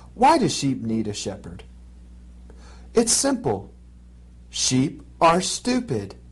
Why do sheep need a shepherd? It's simple. Sheep are stupid.